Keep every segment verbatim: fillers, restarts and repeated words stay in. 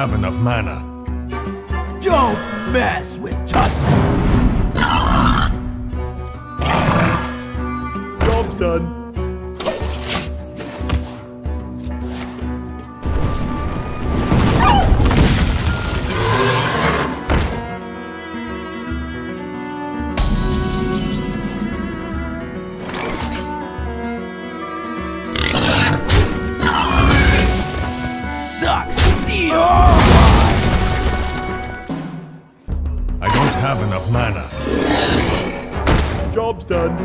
have enough mana. Don't mess with Tusk! Job's done. Sucks! Steel! I don't have enough mana. Job's done.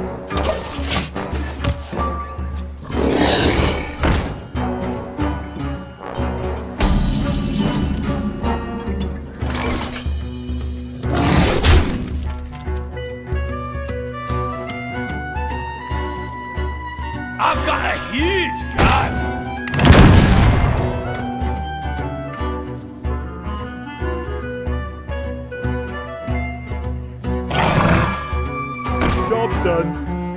I've got a huge gun! Job's done.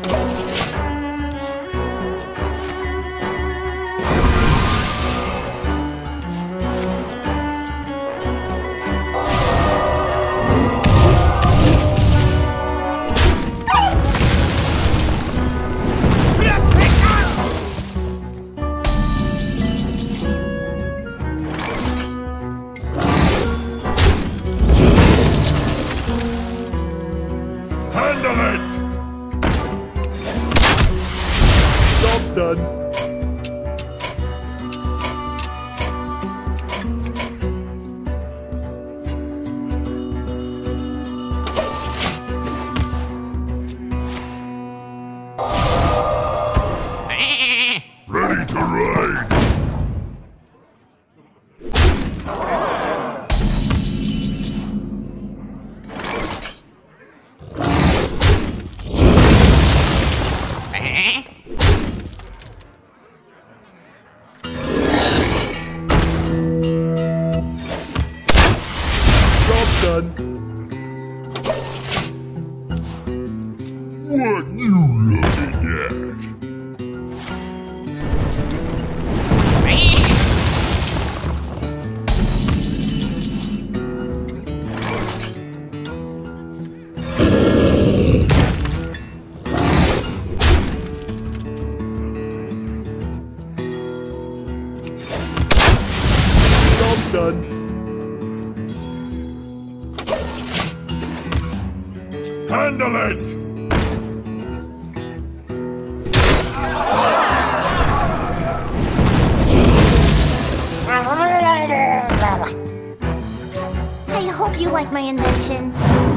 Handle it! Job's done. Ready to ride! Job's done. What you looking at? Job's done. Handle it! I hope you like my invention.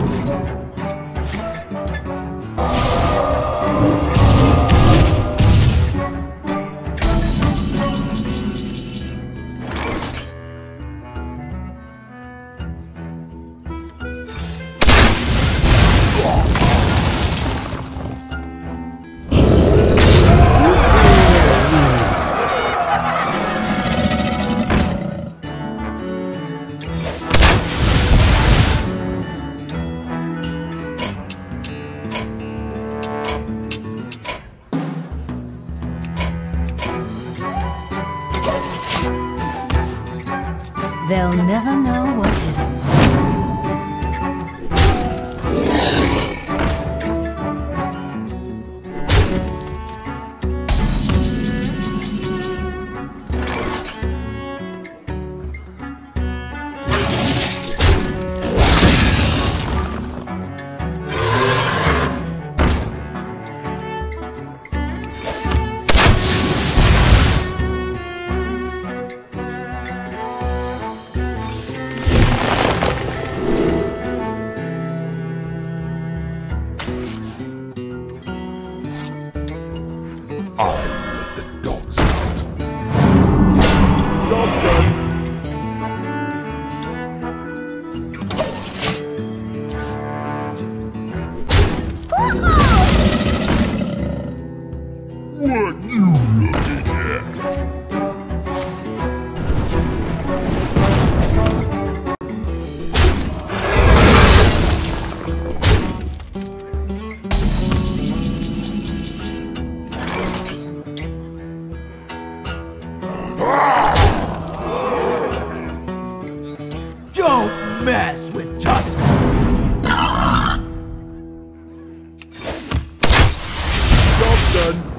They'll never know what hit 'em. I'll let the dogs out. Job's done. What you looking at? mess with Tusker. Job done.